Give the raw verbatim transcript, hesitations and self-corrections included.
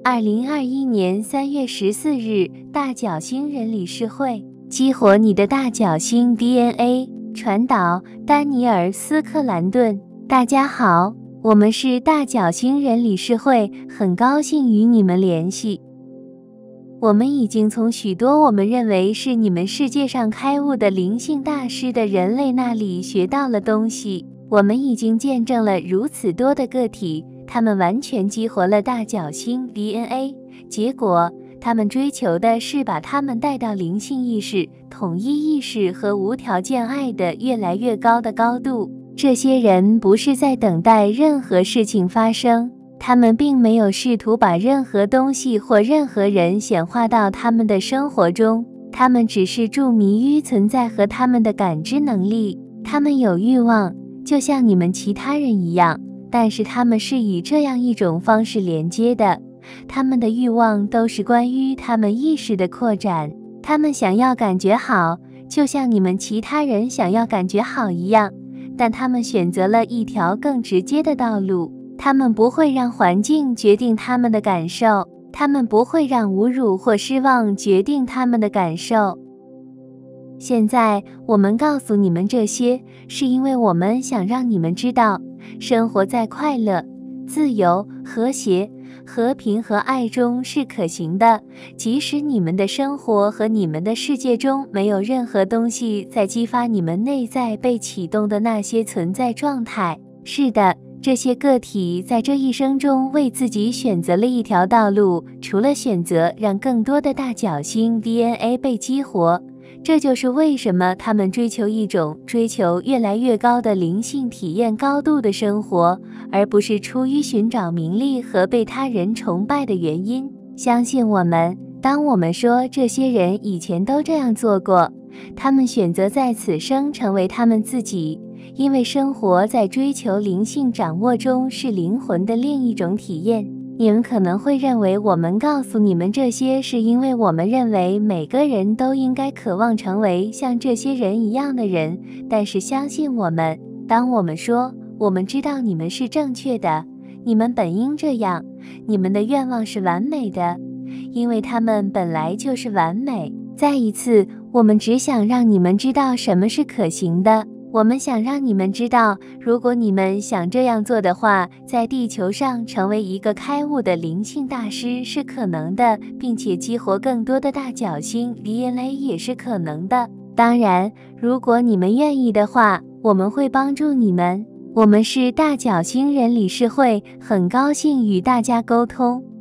二零二一年三月十四日，大角星人理事会激活你的大角星 D N A。传导：丹尼尔·斯克兰顿。大家好，我们是大角星人理事会，很高兴与你们联系。我们已经从许多我们认为是你们世界上开悟的灵性大师的人类那里学到了东西。我们已经见证了如此多的个体，他们完全激活了大角星 D N A， 结果他们追求的是把他们带到灵性意识、统一意识和无条件爱的越来越高的高度。这些人不是在等待任何事情发生，他们并没有试图把任何东西或任何人显化到他们的生活中，他们只是着迷于存在和他们的感知能力。他们有欲望，就像你们其他人一样，但是他们是以这样一种方式连接的。他们的欲望都是关于他们意识的扩展。他们想要感觉好，就像你们其他人想要感觉好一样，但他们选择了一条更直接的道路。他们不会让环境决定他们的感受，他们不会让侮辱或失望决定他们的感受。现在我们告诉你们这些，是因为我们想让你们知道，生活在快乐、自由、和谐、和平和爱中是可行的，即使你们的生活和你们的世界中没有任何东西在激发你们内在被启动的那些存在状态。是的，这些个体在这一生中为自己选择了一条道路，除了选择让更多的大角星 D N A 被激活。这就是为什么他们追求一种追求越来越高的灵性体验高度的生活，而不是出于寻找名利和被他人崇拜的原因。相信我们，当我们说这些人以前都这样做过，他们选择在此生成为他们自己，因为生活在追求灵性掌握中是灵魂的另一种体验。你们可能会认为我们告诉你们这些是因为我们认为每个人都应该渴望成为像这些人一样的人，但是相信我们，当我们说我们知道你们是正确的，你们本应这样，你们的愿望是完美的，因为他们本来就是完美。再一次，我们只想让你们知道什么是可行的。我们想让你们知道，如果你们想这样做的话，在地球上成为一个开悟的灵性大师是可能的，并且激活更多的大角星 D N A 也是可能的。当然，如果你们愿意的话，我们会帮助你们。我们是大角星人理事会，很高兴与大家沟通。